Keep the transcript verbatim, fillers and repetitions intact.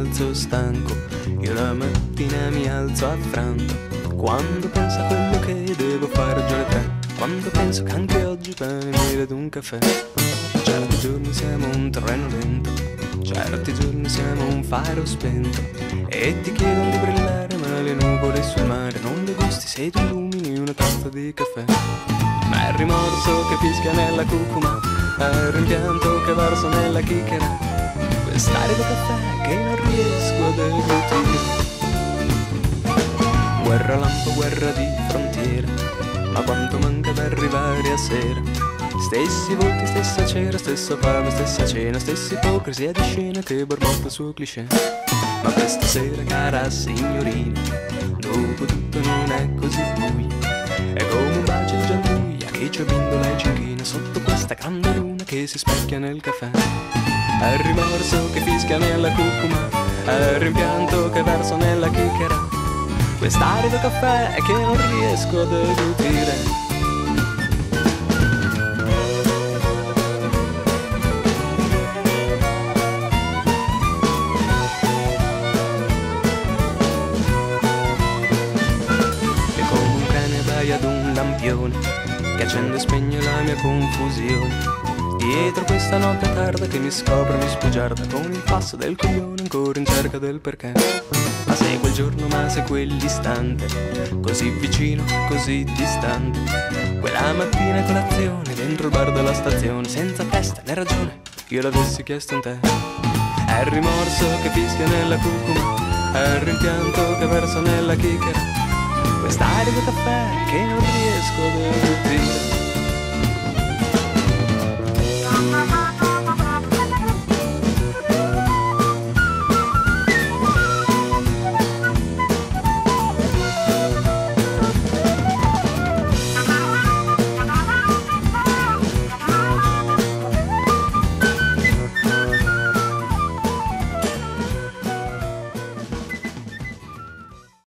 alzo stanco, io la mattina mi alzo affranto, quando penso a quello che devo fare giorno e tre, quando penso che anche oggi per venire ad un caffè. Certi giorni siamo un treno lento, certi giorni siamo un faro spento, e ti chiedono di brillare ma le nuvole sul mare non le gusti se tu illumini una tazza di caffè. Ma è il rimorso che fischia nella cucuma, è il rimpianto che verso nella chicchera, quest'arido caffè che non riesco a deglutire. Guerra lampo, guerra di frontiera, ma quanto manca ad arrivare a sera. Stessi volti, stessa cera, stessa fame, stessa cena, stessa ipocrisia di scena che borbotta il suo cliché. Ma questa sera, cara signorina, dopo tutto non è così buia, è come un bacio di gialluia che ci abbindola e ci inchina sotto questa grande luna che si specchia nel caffè. È il rimorso che fischia nella cucuma, è il rimpianto che verso nella chicchera, quest'arido caffè che non riesco a deglutire. Ad un lampione che accende e spegne la mia confusione, dietro questa notte tarda che mi scopre, mi sbugiarda con il passo del coglione ancora in cerca del perché. Ma sei quel giorno, ma sei quell'istante, così vicino, così distante, quella mattina a colazione dentro il bar della stazione, senza testa né ragione io l'avessi chiesto in te. È il rimorso che fischia nella cucuma, è il rimpianto che verso nella chicchera, quest'arido caffè che non riesco a deglutire.